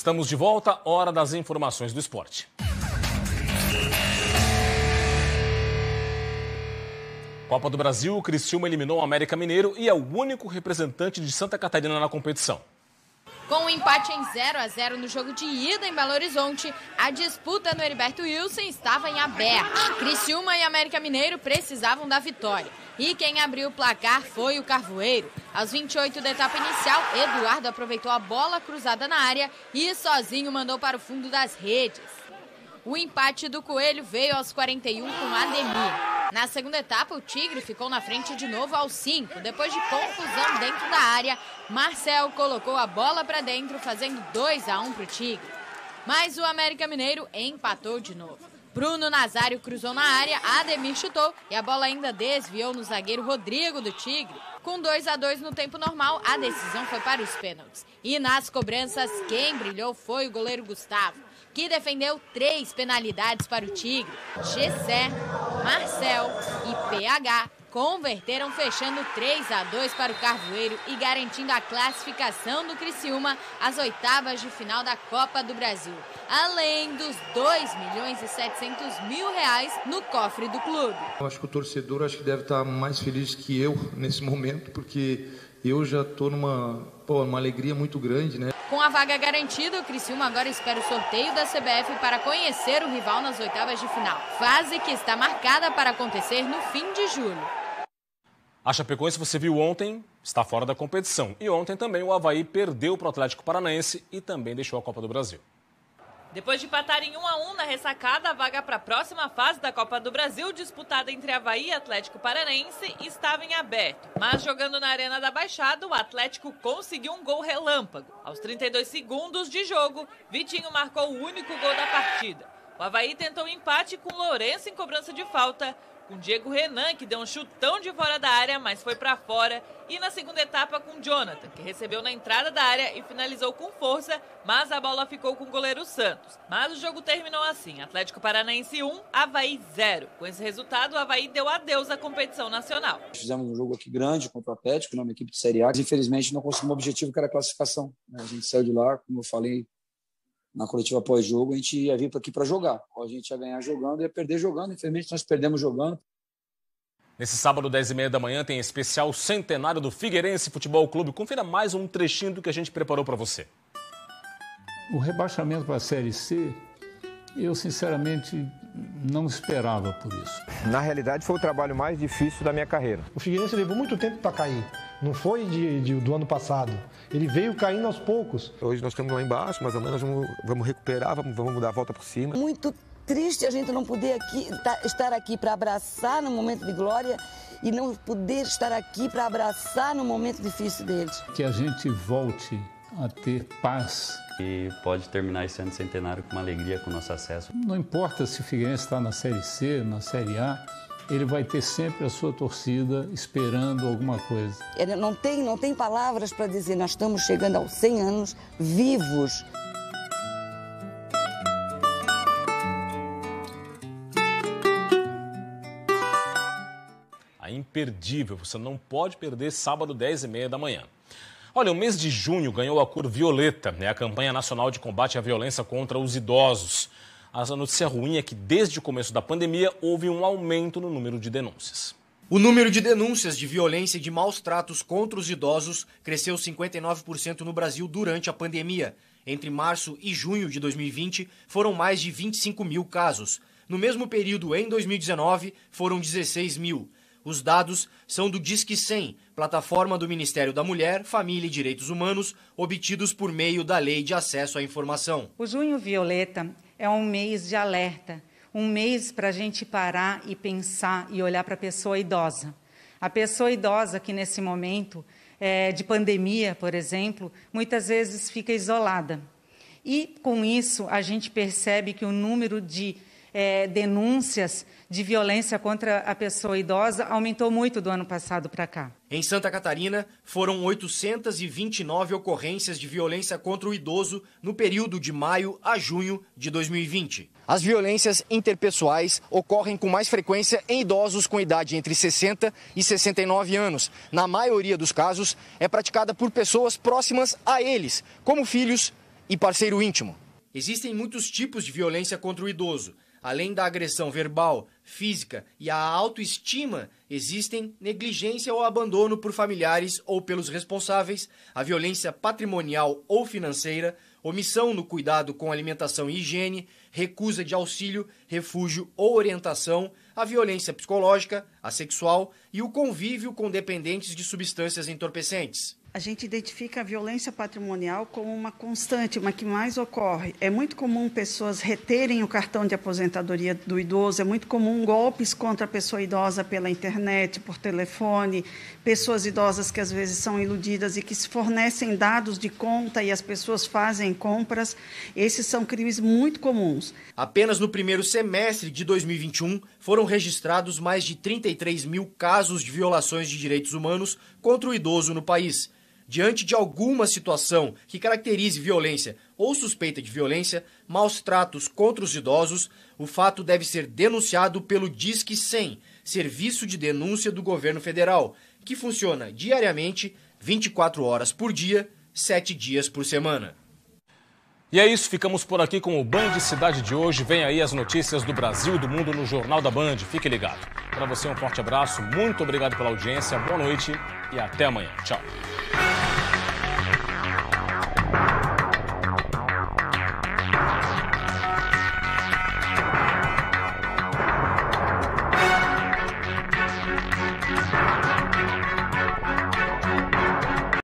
Estamos de volta, hora das informações do esporte. Copa do Brasil, o Criciúma eliminou o América Mineiro e é o único representante de Santa Catarina na competição. Com um empate em 0-0 no jogo de ida em Belo Horizonte, a disputa no Heriberto Wilson estava em aberto. Criciúma e América Mineiro precisavam da vitória. E quem abriu o placar foi o Carvoeiro. Aos 28 da etapa inicial, Eduardo aproveitou a bola cruzada na área e sozinho mandou para o fundo das redes. O empate do Coelho veio aos 41 com Ademir. Na segunda etapa, o Tigre ficou na frente de novo aos 5. Depois de confusão dentro da área, Marcel colocou a bola para dentro, fazendo 2-1 para o Tigre. Mas o América Mineiro empatou de novo. Bruno Nazário cruzou na área, Ademir chutou e a bola ainda desviou no zagueiro Rodrigo do Tigre. Com 2-2 no tempo normal, a decisão foi para os pênaltis. E nas cobranças, quem brilhou foi o goleiro Gustavo, que defendeu 3 penalidades para o Tigre. Gessé, Marcel e PH converteram, fechando 3-2 para o Carvoeiro e garantindo a classificação do Criciúma às oitavas de final da Copa do Brasil, além dos R$2.700.000 no cofre do clube. Eu acho que o torcedor deve estar mais feliz que eu nesse momento, porque eu já estou numa alegria muito grande, né? Com a vaga garantida, o Criciúma agora espera o sorteio da CBF para conhecer o rival nas oitavas de final, fase que está marcada para acontecer no fim de julho. A Chapecoense, você viu ontem, está fora da competição. E ontem também o Avaí perdeu para o Atlético Paranaense e também deixou a Copa do Brasil. Depois de empatarem 1-1 na ressacada, a vaga para a próxima fase da Copa do Brasil, disputada entre Avaí e Atlético Paranaense, estava em aberto. Mas jogando na Arena da Baixada, o Atlético conseguiu um gol relâmpago. Aos 32 segundos de jogo, Vitinho marcou o único gol da partida. O Avaí tentou empate com Lourenço em cobrança de falta, com Diego Renan, que deu um chutão de fora da área, mas foi para fora. E na segunda etapa com Jonathan, que recebeu na entrada da área e finalizou com força, mas a bola ficou com o goleiro Santos. Mas o jogo terminou assim, Atlético Paranaense 1, Avaí 0. Com esse resultado, o Avaí deu adeus à competição nacional. Fizemos um jogo aqui grande contra o Atlético, uma equipe de Série A. Infelizmente não conseguimos o objetivo que era a classificação. A gente saiu de lá, como eu falei na coletiva pós-jogo, a gente ia vir aqui para jogar. A gente ia ganhar jogando e ia perder jogando. Infelizmente, nós perdemos jogando. Nesse sábado, 10h30 da manhã, tem especial centenário do Figueirense Futebol Clube. Confira mais um trechinho do que a gente preparou para você. O rebaixamento para a Série C, eu sinceramente não esperava por isso. Na realidade, foi o trabalho mais difícil da minha carreira. O Figueirense levou muito tempo para cair. Não foi do ano passado. Ele veio caindo aos poucos. Hoje nós estamos lá embaixo, mais ou menos, vamos recuperar, vamos dar a volta por cima. Muito triste a gente não poder estar aqui para abraçar no momento de glória e não poder estar aqui para abraçar no momento difícil deles. Que a gente volte a ter paz. E pode terminar esse ano centenário com uma alegria com o nosso acesso. Não importa se o Figueirense está na Série C, na Série A, ele vai ter sempre a sua torcida esperando alguma coisa. Não tem palavras para dizer, nós estamos chegando aos 100 anos vivos. A imperdível, você não pode perder sábado, 10h30 da manhã. Olha, o mês de junho ganhou a cor violeta, a campanha nacional de combate à violência contra os idosos. A notícia ruim é que desde o começo da pandemia houve um aumento no número de denúncias. O número de denúncias de violência e de maus tratos contra os idosos cresceu 59% no Brasil durante a pandemia. Entre março e junho de 2020, foram mais de 25 mil casos. No mesmo período, em 2019, foram 16 mil. Os dados são do Disque 100, plataforma do Ministério da Mulher, Família e Direitos Humanos, obtidos por meio da Lei de Acesso à Informação. O Junho Violeta é um mês de alerta, um mês para a gente parar e pensar e olhar para a pessoa idosa. A pessoa idosa que nesse momento de pandemia, por exemplo, muitas vezes fica isolada. E com isso a gente percebe que o número de denúncias de violência contra a pessoa idosa aumentou muito do ano passado para cá. Em Santa Catarina, foram 829 ocorrências de violência contra o idoso no período de maio a junho de 2020. As violências interpessoais ocorrem com mais frequência em idosos com idade entre 60 e 69 anos. Na maioria dos casos, é praticada por pessoas próximas a eles, como filhos, e parceiro íntimo. Existem muitos tipos de violência contra o idoso. Além da agressão verbal, física e a autoestima, existem negligência ou abandono por familiares ou pelos responsáveis, a violência patrimonial ou financeira, omissão no cuidado com alimentação e higiene, recusa de auxílio, refúgio ou orientação, a violência psicológica, a sexual e o convívio com dependentes de substâncias entorpecentes. A gente identifica a violência patrimonial como uma constante, uma que mais ocorre. É muito comum pessoas reterem o cartão de aposentadoria do idoso, é muito comum golpes contra a pessoa idosa pela internet, por telefone, pessoas idosas que às vezes são iludidas e que se fornecem dados de conta e as pessoas fazem compras. Esses são crimes muito comuns. Apenas no primeiro semestre de 2021 foram registrados mais de 33 mil casos de violações de direitos humanos contra o idoso no país. Diante de alguma situação que caracterize violência ou suspeita de violência, maus tratos contra os idosos, o fato deve ser denunciado pelo Disque 100, Serviço de Denúncia do Governo Federal, que funciona diariamente, 24 horas por dia, 7 dias por semana. E é isso, ficamos por aqui com o Band Cidade de hoje. Vem aí as notícias do Brasil e do mundo no Jornal da Band. Fique ligado. Para você um forte abraço, muito obrigado pela audiência, boa noite e até amanhã. Tchau.